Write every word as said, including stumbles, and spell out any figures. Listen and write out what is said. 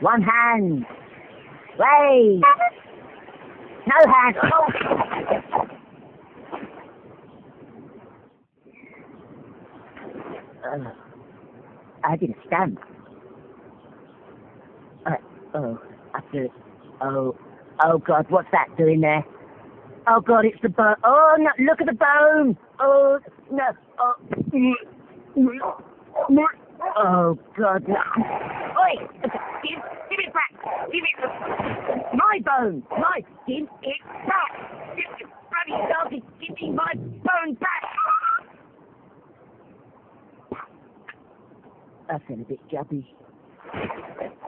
One hand. Wait. No hands. Oh. Uh, I didn't stand. Uh, oh, I feel it. Oh, oh God, what's that doing there? Oh God, it's the bone. Oh no, look at the bone. Oh no. Oh, oh God. No. Oi, give, give it back. Give it my bone. My, give it back. Give it, bloody dog, give me my bone back. I feel a bit jubby.